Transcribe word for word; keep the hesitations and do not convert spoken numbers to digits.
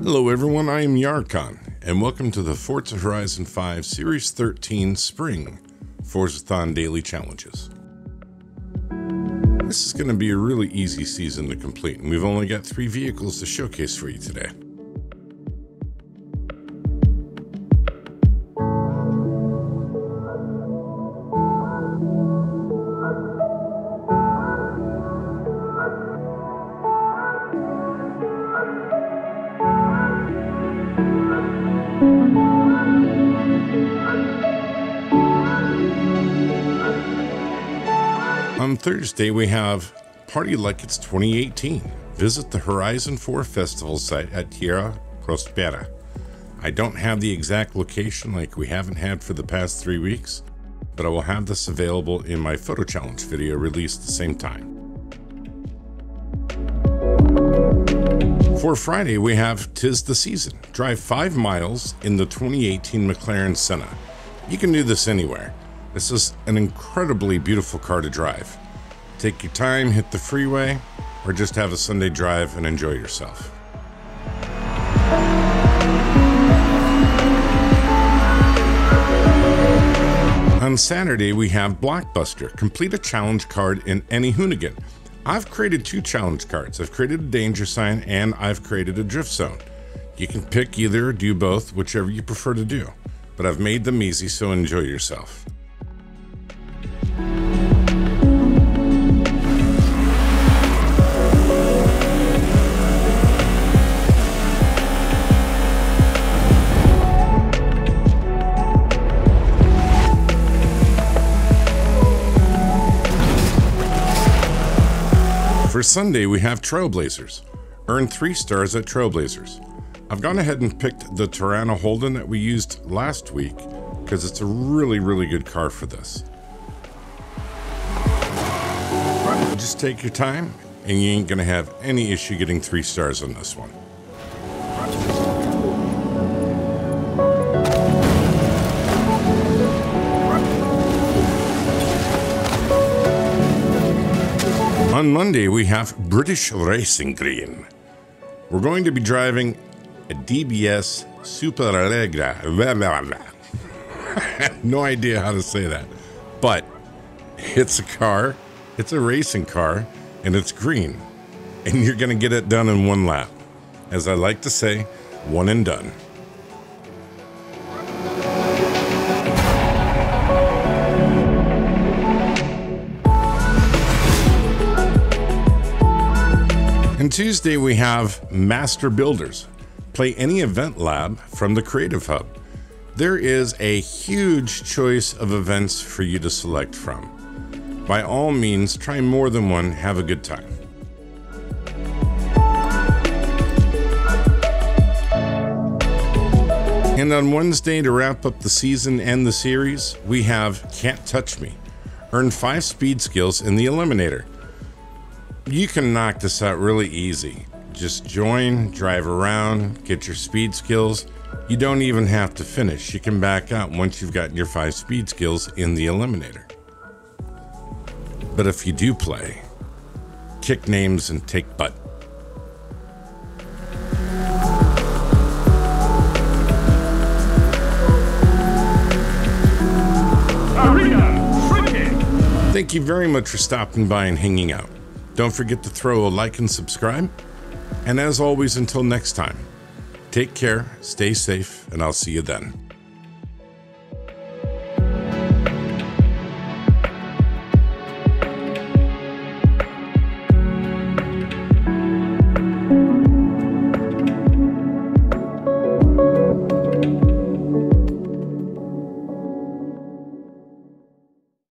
Hello everyone, I am Yarkon, and welcome to the Forza Horizon five Series thirteen Spring Forzathon Daily Challenges. This is going to be a really easy season to complete, and we've only got three vehicles to showcase for you today. On Thursday, we have Party Like It's twenty eighteen. Visit the Horizon four Festival site at Tierra Prospera. I don't have the exact location like we haven't had for the past three weeks, but I will have this available in my photo challenge video released at the same time. For Friday, we have Tis the Season. Drive five miles in the twenty eighteen McLaren Senna. You can do this anywhere. This is an incredibly beautiful car to drive. Take your time, hit the freeway, or just have a Sunday drive and enjoy yourself. On Saturday, we have Blockbuster. Complete a challenge card in any Hoonigan. I've created two challenge cards. I've created a danger sign and I've created a drift zone. You can pick either or do both, whichever you prefer to do. But I've made them easy, so enjoy yourself. For Sunday, we have Trailblazers. Earn three stars at Trailblazers. I've gone ahead and picked the Torana Holden that we used last week because it's a really, really good car for this. Just take your time and you ain't gonna have any issue getting three stars on this one. On Monday, we have British Racing Green. We're going to be driving a D B S Superleggera. I have no idea how to say that, but it's a car, it's a racing car, and it's green. And you're going to get it done in one lap. As I like to say, one and done. And Tuesday, we have Master Builders. Play any event lab from the Creative Hub. There is a huge choice of events for you to select from. By all means, try more than one, have a good time. And on Wednesday, to wrap up the season and the series, we have Can't Touch Me. Earn five speed skills in the Eliminator. You can knock this out really easy. Just join, drive around, get your speed skills. You don't even have to finish. You can back out once you've gotten your five speed skills in the Eliminator. But if you do play, kick names and take butt. Thank you very much for stopping by and hanging out. Don't forget to throw a like and subscribe. And as always, until next time, take care, stay safe, and I'll see you then.